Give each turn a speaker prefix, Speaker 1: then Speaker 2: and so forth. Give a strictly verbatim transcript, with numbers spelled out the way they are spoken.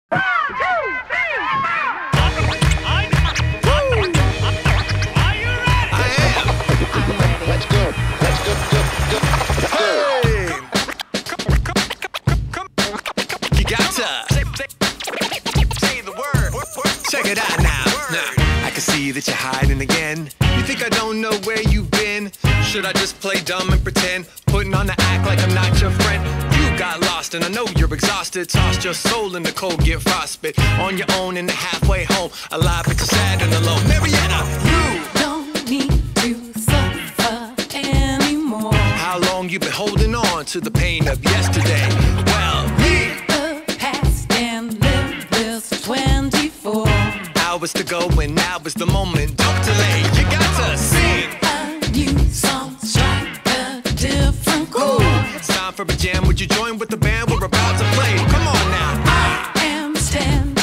Speaker 1: Check it out now. Now, I can see that you're hiding again. You think I don't know where you've been? Should I just play dumb and pretend? Putting on the act like I'm not your friend. You got lost and I know you're exhausted. Tossed your soul in the cold, get frostbite. On your own in the halfway home. Alive but you're sad and alone. Marietta, you
Speaker 2: don't need to suffer anymore.
Speaker 1: How long you been holding on to the pain of yesterday? Well, leave
Speaker 2: the past and live this twenty-four
Speaker 1: hours to go and now is the moment. Don't delay, you got to sing
Speaker 2: a new song, strike a different chord.
Speaker 1: It's time for a jam, would you join with the band we're about to play? Come on now.
Speaker 2: I am standing